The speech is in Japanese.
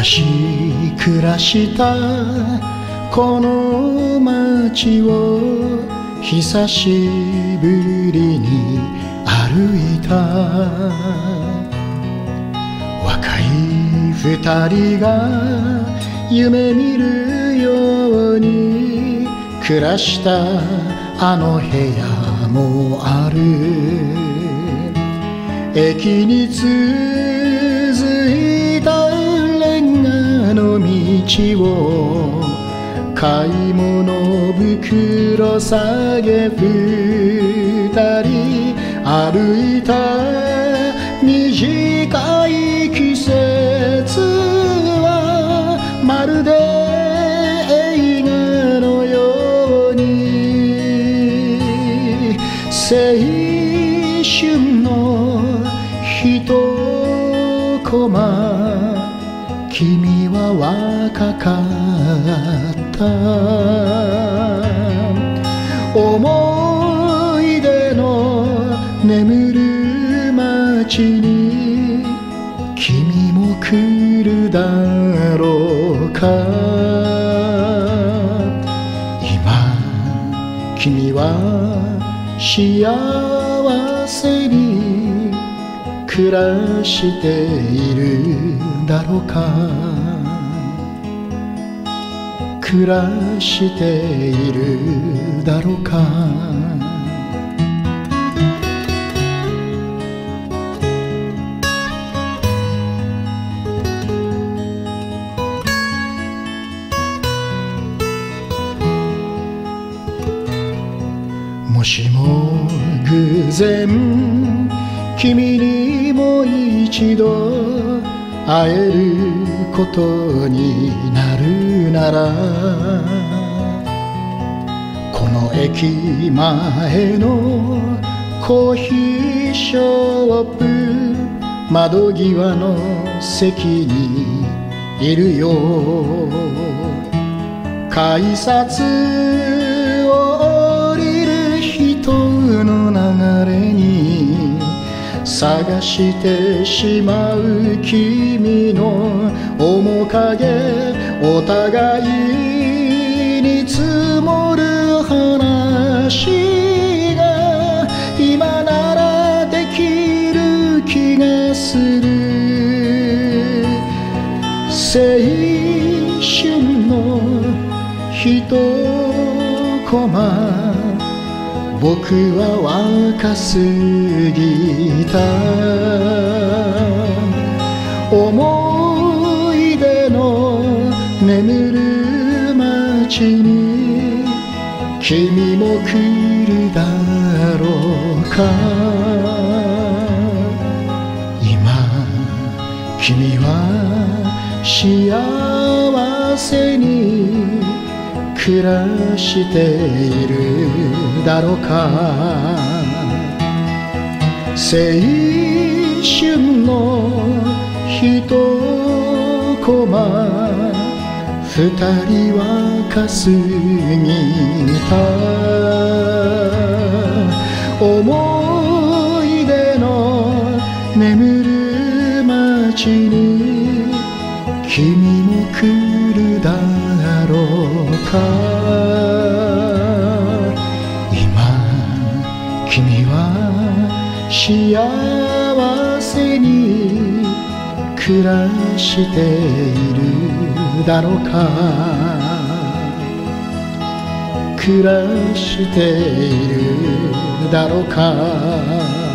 昔暮らしたこの街を久しぶりに歩いた。若い二人が夢見るように暮らしたあの部屋もある。駅に続いたレンガの道を買い物袋下げ二人歩いた。短い季節はまるで映画のように青春の一コマ君は若かった思い出の眠る街に君も来るだろうか。今君は幸せに暮らしているだろうか。暮らしているだろうか。もしも偶然君にもう一度会えることになるならこの駅前のコーヒーショップ窓際の席にいるよ。改札を降りる人の流れに探してしまう君の面影お互いに積もる話が今ならできる気がする。青春の一コマ僕は若すぎた思い出の眠る街に君も来るだろうか。今君は幸せに暮らしているだろうか。青春の一コマ二人若すぎた思い出の眠る街に君も来るだろうか。今君は幸せに暮らしているだろうか。暮らしているだろうか。